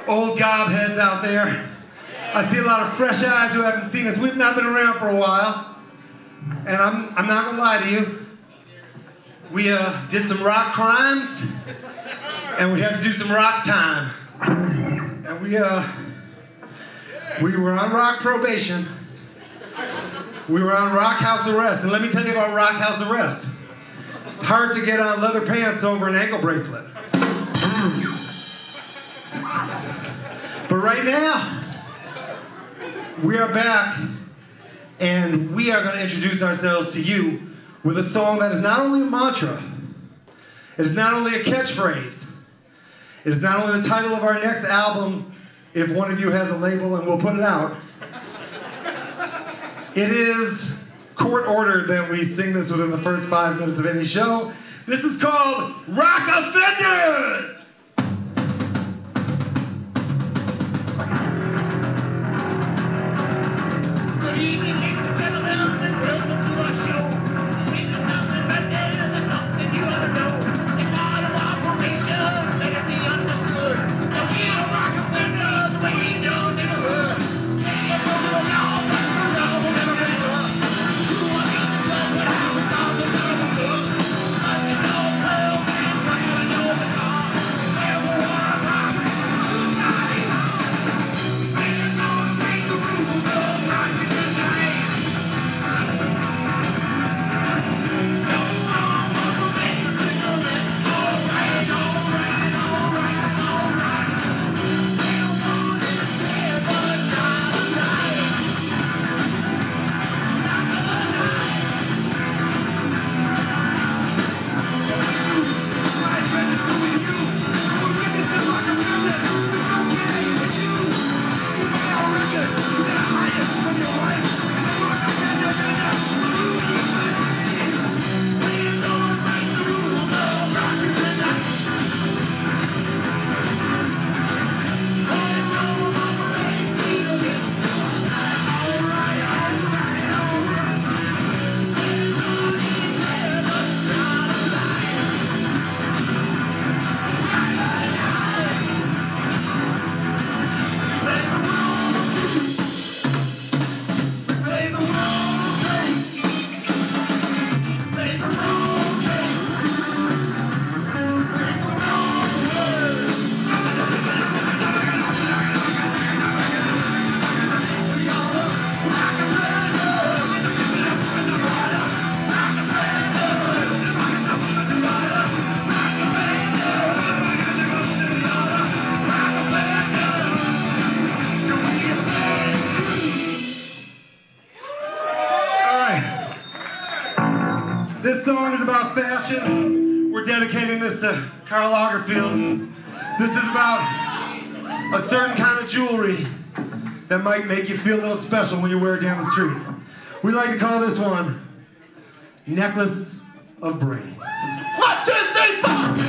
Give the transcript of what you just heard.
old gobheads out there. I see a lot of fresh eyes who haven't seen us. We've not been around for a while. And I'm not gonna lie to you. We did some rock crimes, and we had to do some rock time. And we were on rock probation. We were on rock house arrest. And let me tell you about rock house arrest. It's hard to get on leather pants over an ankle bracelet. But right now, we are back, and we are going to introduce ourselves to you with a song that is not only a mantra, it is not only a catchphrase, it is not only the title of our next album, if one of you has a label and we'll put it out. It is court ordered that we sing this within the first 5 minutes of any show. This is called Rock Offenders! Good evening, ladies and gentlemen, and welcome to our show. Ain't no nothing right there, there's something you ought to know. It's part of our probation, let it be understood. That we are rock offenders, we ain't done never heard. Yeah, broken the law, broken the law, we'll never let up. You want to the club, but I was all the never look. Nothing no girls, and running over the car. Where we wanna rock, good night. We're gonna make the rules of rockin' tonight. This song is about fashion. We're dedicating this to Karl Lagerfeld. This is about a certain kind of jewelry that might make you feel a little special when you wear it down the street. We like to call this one Necklace of Brains. 1, 2, 3, 4.